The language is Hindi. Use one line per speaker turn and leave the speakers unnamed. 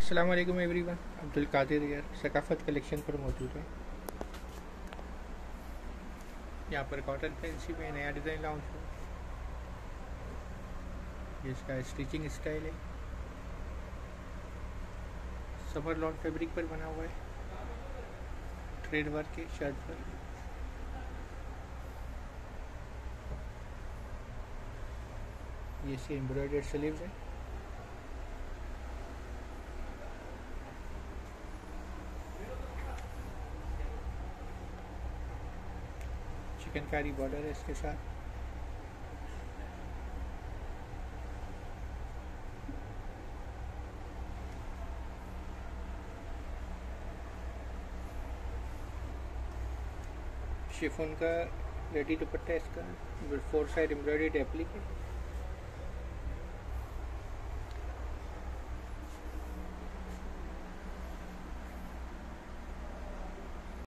अस्सलाम वालेकुम एवरीवन। अब्दुल कादिर यार सकाफत कलेक्शन पर मौजूद है। यहाँ पर कॉटन फैंसी में नया डिज़ाइन लॉन्च हुआ। ये इसका स्टिचिंग स्टाइल है, समर लॉन फैब्रिक पर बना हुआ है, थ्रेड वर्क के शर्ट पर। ये से एम्ब्रॉयडर्ड स्लीव्स है। चिकनकारी बॉर्डर है इसके साथ। शिफॉन का रेडी दुपट्टा है इसका, 4 साइड एम्ब्रॉयडर्ड एप्लिक है।